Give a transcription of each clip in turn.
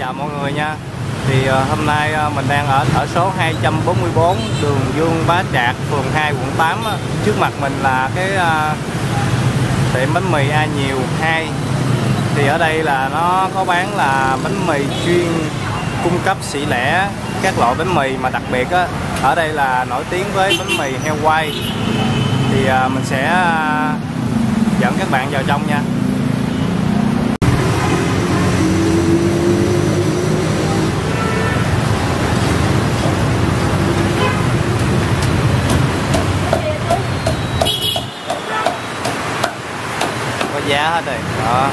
chào mọi người nha. Thì hôm nay mình đang ở số 244 đường Dương Bá Trạc, phường 2, quận 8. Trước mặt mình là cái tiệm bánh mì A Nhiều 2. Thì ở đây là nó có bán là bánh mì chuyên cung cấp sỉ lẻ các loại bánh mì, mà đặc biệt ở đây là nổi tiếng với bánh mì heo quay. Thì mình sẽ dẫn các bạn vào trong nha. Có giá hết rồi đó.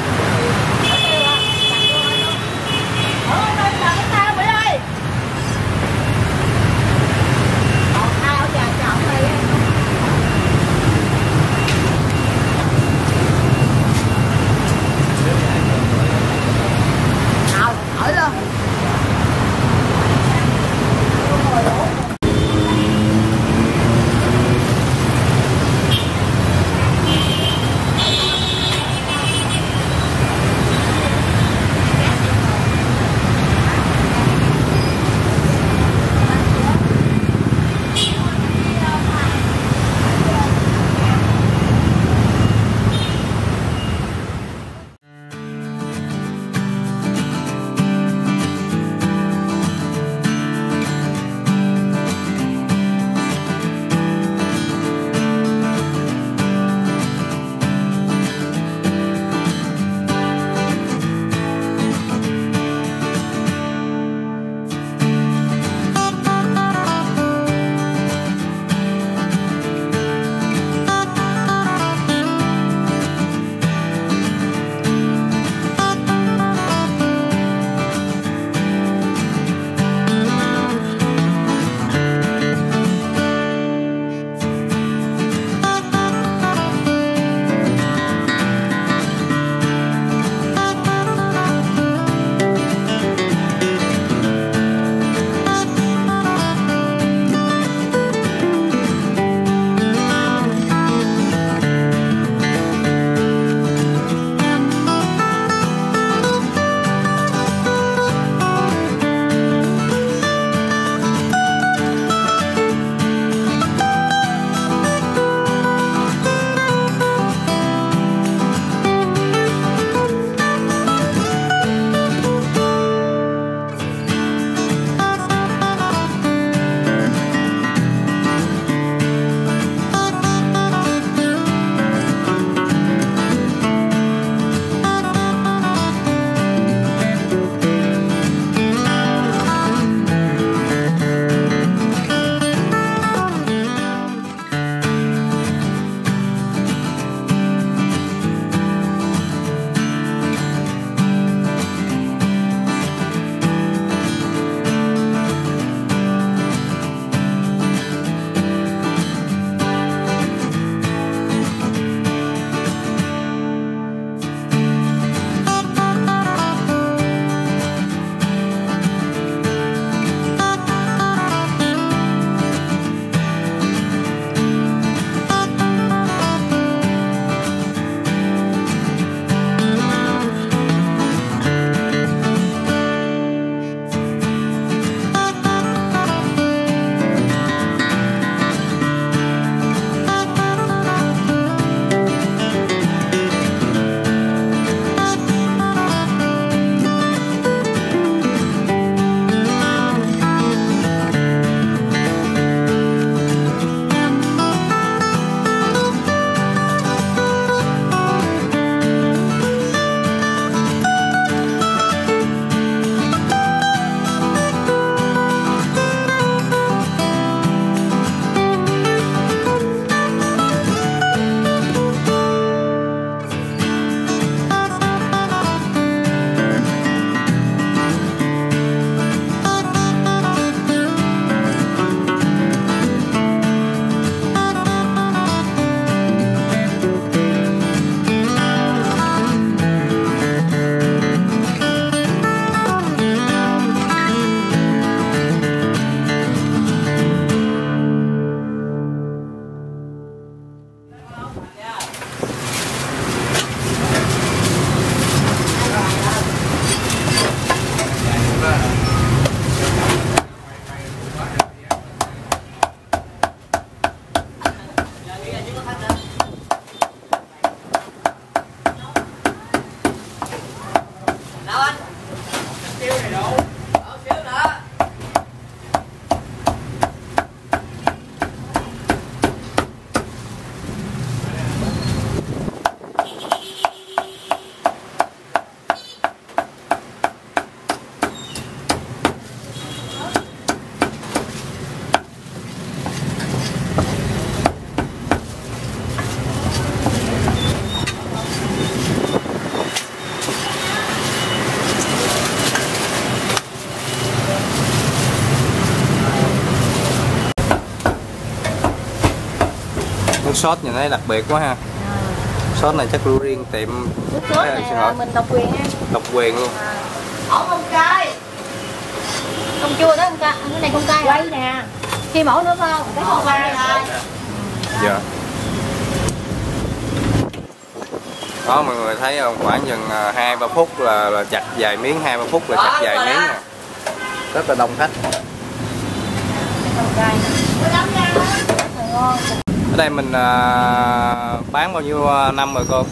sốt nhìn thấy đặc biệt quá ha. Sốt này chắc lưu riêng tiệm. Nước sốt này mình độc quyền ha. Độc quyền luôn. Không cay. Không chua đó, cái này không cay. Quay nè. Khi mẫu nữa không? Cái không cay rồi. Dạ. Đó mọi người thấy không, khoảng chừng 2-3 phút là chặt vài miếng, 2-3 phút là chặt vài miếng nè. Rất là đông khách. Ở đây mình bán bao nhiêu năm rồi cô?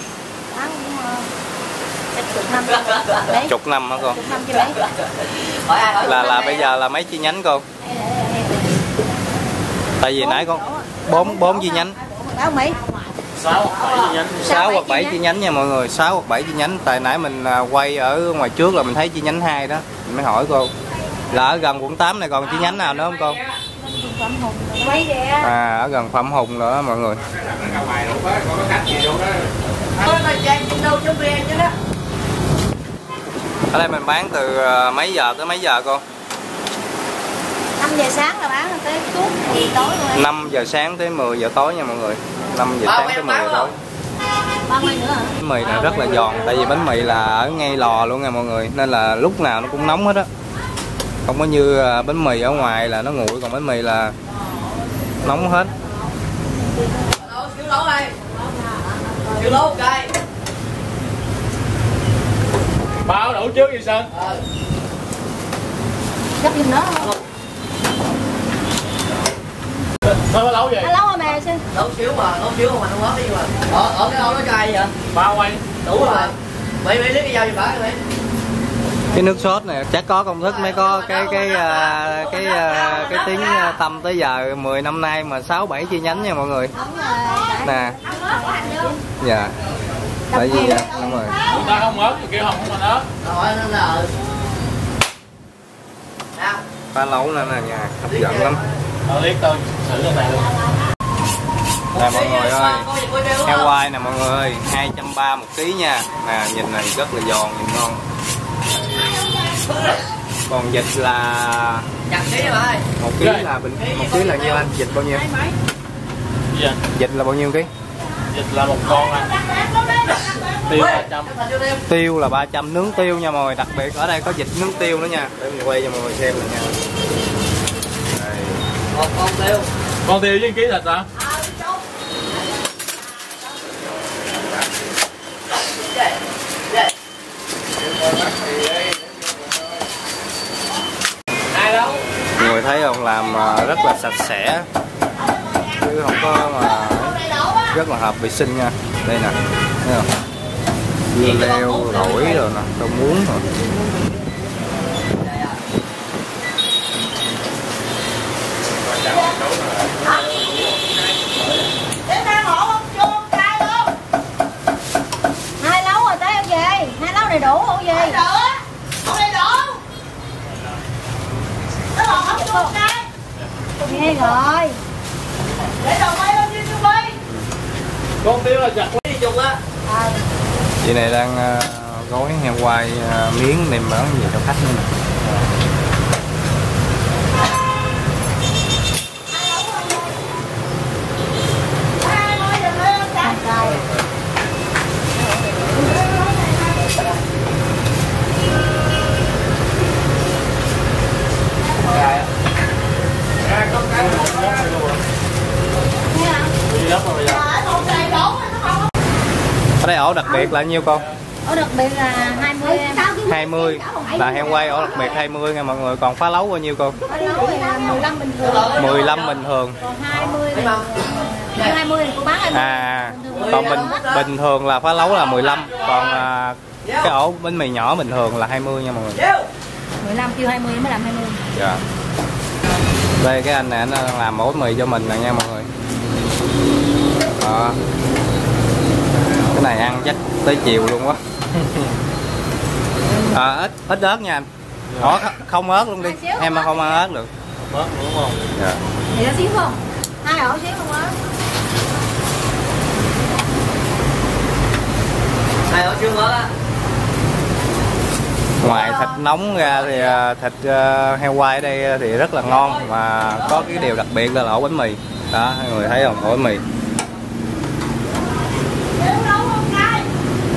Chục năm hả cô? Là bây giờ là mấy chi nhánh cô? Tại vì nãy con 4 chi nhánh. 6 hoặc 7 chi nhánh nha mọi người, 6 hoặc 7 chi nhánh. Tại nãy mình quay ở ngoài trước là mình thấy chi nhánh 2 đó. Mình mới hỏi cô là ở gần quận 8 này còn chi nhánh nào nữa không cô? À, ở gần Phạm Hùng nữa mọi người. Ở đây mình bán từ mấy giờ tới mấy giờ cô? 5 giờ sáng là bán tới suốt tối rồi. 5 giờ sáng tới 10 giờ tối nha mọi người. 5 giờ sáng tới 10 giờ tối. Bánh mì nữa hả? Bánh mì này rất là giòn, tại vì bánh mì là ở ngay lò luôn nha mọi người, nên là lúc nào nó cũng nóng hết á. Không có như bánh mì ở ngoài là nó nguội, còn bánh mì là nóng hết. Bao đủ trước đi Sơn. Gấp giùm nó không? Bao lâu vậy? Lâu rồi mà Sơn. Nấu xíu mà không ngót đi mà. Ở cái đâu nó cay vậy? Bao quay. Đủ rồi. Mấy lấy cái dao giùm bả đi. Cái nước sốt này chắc có công thức mới có cái tiếng tăm tới giờ 10 năm nay mà 6-7 chi nhánh nha mọi người. Nè. Dạ. Tại vì đúng rồi. Người ta không ớt, kêu không mình ớt. Rồi nên là Phá lấu nữa nè nha, hấp dẫn lắm. Liếc tôi thử cái này luôn. Nè mọi người ơi, heo quay nè mọi người ơi, 230 một ký nha. Nè nhìn này rất là giòn, nhìn ngon. Còn vịt là 1 ký là một ký là nhiêu anh? Vịt bao nhiêu? Dạ. Vịt là bao nhiêu ký? Vịt là 1 con anh. Tiêu 300. Tiêu là 300, nướng tiêu nha mọi người, đặc biệt ở đây có vịt nướng tiêu nữa nha. Để mình quay cho mọi người xem này nha. Đây. con tiêu. Con tiêu với 1 ký thịt hả? Mọi người thấy không, làm rất là sạch sẽ chứ không có mà rất là hợp vệ sinh nha. Đây nè, thấy không? Dưa leo, rổi rồi nè, rau muống rồi. Hai lấu rồi tới không về? 2 lấu này đủ không về? Nghe rồi. Con tiêu là chặt Đi chung á. Chị này đang gói heo quay miếng đem bán về cho khách nữa nè. Ở đây ổ đặc biệt là nhiêu con? Ổ đặc biệt là 20 em. 20 là heo quay ổ đặc biệt 20 nha mọi người. Còn phá lấu bao nhiêu con? Phá lấu là 15 bình thường. 15 bình thường. Còn 20 là 20 thì cô bán 20. À, còn bình thường là phá lấu là 15, còn cái ổ bánh mì nhỏ bình thường là 20 nha mọi người. 15 kêu 20 mới làm 20. Dạ. Đây cái anh này anh đang làm ổ bánh mì cho mình nè nha mọi người. Đó. Cái này ăn chắc tới chiều luôn quá. Ít ớt nha anh. Ủa, không ớt luôn đi, em mà không ăn ớt được. ớt đúng không? Dạ. Thì nó xíu không? 2 ổ xíu không á? 2 ổ chưa ớt á. Ngoài thịt nóng ra thì thịt heo quay ở đây thì rất là ngon, mà có cái điều đặc biệt là ổ bánh mì đó, mọi người thấy không, ổ bánh mì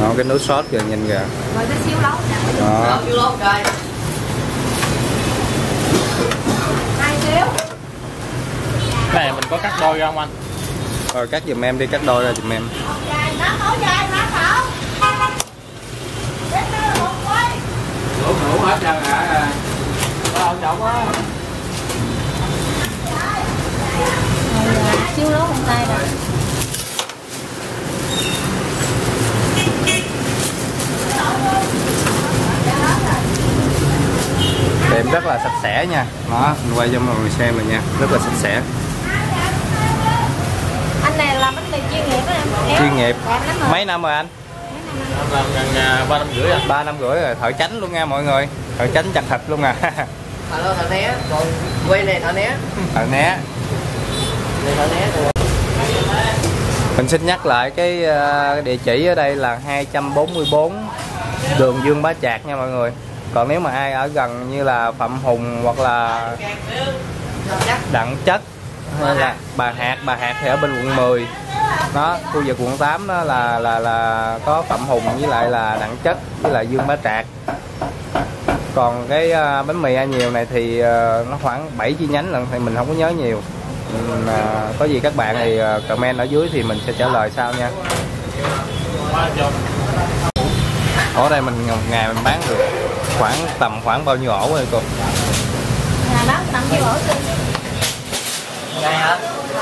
Đó, cái nước sốt kìa, nhìn kìa. Rồi cái xíu lấu nè. Đó. Xíu lấu cay. 2 xíu. Cái này mình có cắt đôi ra không anh? Rồi cắt giùm em đi, cắt đôi ra giùm em. Dài, nó hổ dài, nó hổ. Đủ hết trơn hả? Có trọng á. Xíu lấu không tay nè. Tiệm rất là sạch sẽ nha. Đó, mình quay cho mọi người xem rồi nha, rất là sạch sẽ. Anh này làm bánh mì chuyên nghiệp đó em. Chuyên nghiệp. Mấy Mấy năm rồi anh? Làm gần 3 năm rưỡi anh. 3 năm rưỡi rồi, thợ chánh luôn nha mọi người. Thợ chánh chặt thịt luôn à. Thợ né, còn quay này thợ né. Thợ né. Này thợ né rồi. Mình xin nhắc lại cái địa chỉ ở đây là 244 đường Dương Bá Trạc nha mọi người. Còn nếu mà ai ở gần như là Phạm Hùng hoặc là Đặng Chất hay là Bà Hạc thì ở bên quận 10. Đó, khu vực quận 8 đó là có Phạm Hùng với lại là Đặng Chất với lại Dương Bá Trạc. Còn cái bánh mì ăn nhiều này thì nó khoảng 7 chi nhánh lần thì mình không có nhớ nhiều. Có gì các bạn thì comment ở dưới thì mình sẽ trả lời sau nha. Ở đây mình một ngày mình bán được khoảng bao nhiêu ổ rồi cô? Nhà bán tầm nhiêu ổ chứ? Ngày hả?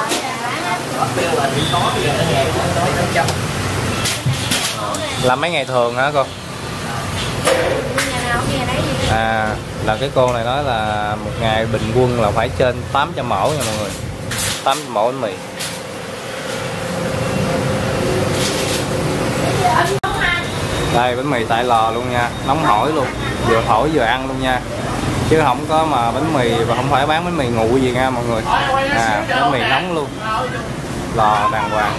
Là mấy ngày thường hả cô? Nhà nào cũng nhà đấy gì đó. À, là cái cô này nói là một ngày bình quân là phải trên 800 ổ nha mọi người. 800 ổ bánh mì. Đây bánh mì tại lò luôn nha, nóng hổi luôn, vừa thổi vừa ăn luôn nha, chứ không có mà bánh mì và không phải bán bánh mì nguội gì nha mọi người. À, bánh mì nóng luôn, lò đàng hoàng.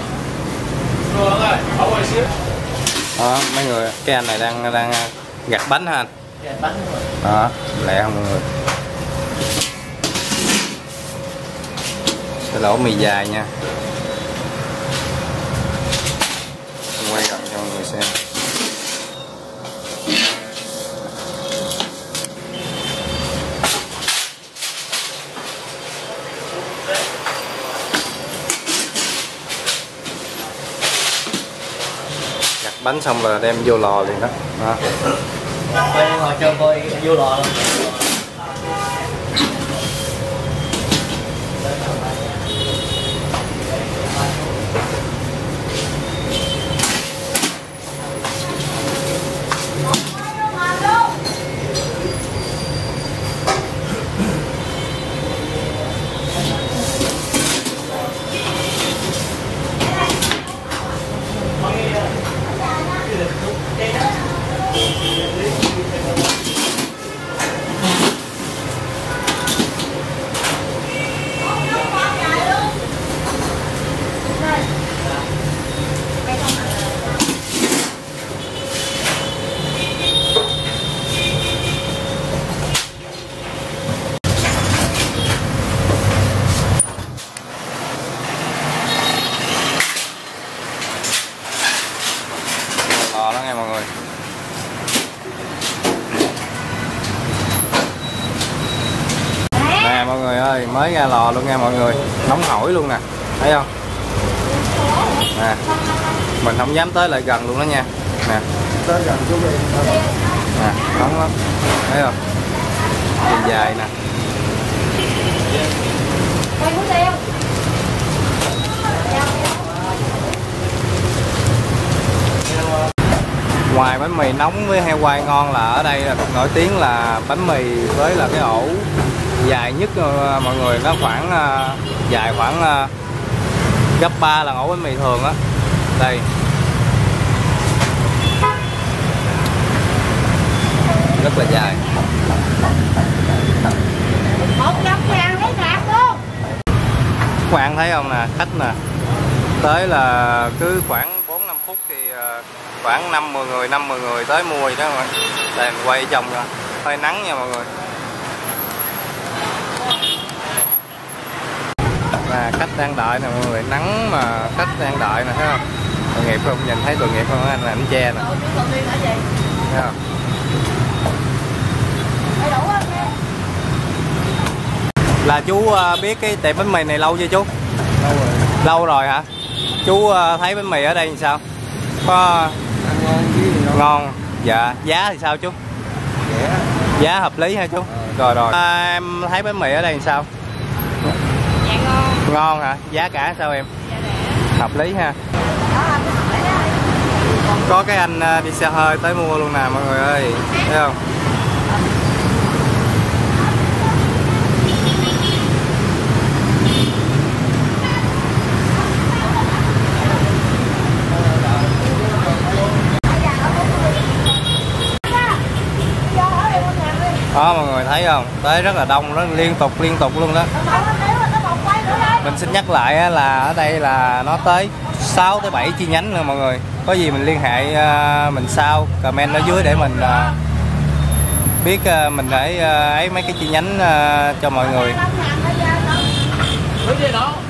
Đó, mấy người, cái anh này đang gặt bánh hả anh? Gặt bánh rồi. Đó, lẹ không mọi người. Cái lỗ mì dài nha. Quay gần cho mọi người xem. Gặt bánh xong là đem vô lò liền đó. Đó. Quay ngồi cho coi vô lò luôn. Lò đó nghe mọi người. Nè mọi người ơi, mới ra lò luôn nha mọi người, nóng hổi luôn nè, thấy không? Nè, mình không dám tới lại gần luôn đó nha. Nè, tới gần chú đi. Nè, nóng lắm, thấy không? Đường dài nè. Ngoài bánh mì nóng với heo quay ngon là ở đây là nổi tiếng là bánh mì với là cái ổ dài nhất mọi người, nó khoảng dài khoảng gấp 3 lần ổ bánh mì thường á. Đây. Rất là dài. Một trăm ngàn lấy sạc luôn. Các bạn thấy không nè, khách nè. Tới là cứ khoảng 4-5 phút thì khoảng 5-10 người tới mua gì đó mọi người. Đây mình quay trong rồi. Hơi nắng nha mọi người. Khách đang đợi nè mọi người, nắng mà khách đang đợi nè, thấy không? Tội nghiệp không? Nhìn thấy tội nghiệp không? Anh là ảnh che nè. Thấy không? Là chú biết cái tiệm bánh mì này lâu chưa chú? Lâu rồi. Lâu rồi hả? Chú thấy bánh mì ở đây như sao? Có Ăn ngon chứ gì đâu. ngon. Dạ. Giá thì sao chú? Rẻ. Giá hợp lý hả chú? Rồi. Em thấy bánh mì ở đây như sao? Dạ ngon. Ngon hả? Giá cả sao em? Dạ rẻ. Hợp lý ha. Có cái anh đi xe hơi tới mua luôn nè mọi người ơi. Thấy không? Đó mọi người thấy không? Tới rất là đông, rất liên tục luôn đó. Mình xin nhắc lại là ở đây là nó tới 6 tới 7 chi nhánh nữa mọi người. Có gì mình liên hệ mình sau comment ở dưới để mình biết mình để ấy mấy cái chi nhánh cho mọi người.